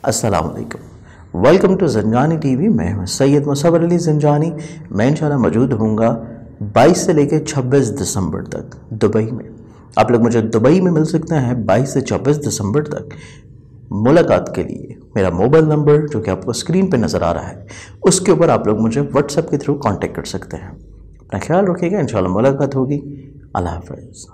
अस्सलाम वालेकुम। Welcome to Zanjani TV. मैं हूं सैयद मुसव्वर अली ज़ंजानी। मैं इंशाल्लाह मौजूद होऊंगा 22 से लेकर 26 दिसंबर तक दुबई में। आप लोग मुझे दुबई में मिल सकते हैं 22 से 26 दिसंबर तक। मुलाकात के लिए मेरा मोबाइल नंबर जो कि आपको स्क्रीन पे नज़र आ रहा है, उसके ऊपर आप लोग मुझे व्हाट्सएप के थ्रू कांटेक्ट कर सकते हैं। अपना ख्याल रखिएगा, इंशाल्लाह मुलाकात होगी। अल्लाह हाफ़िज़।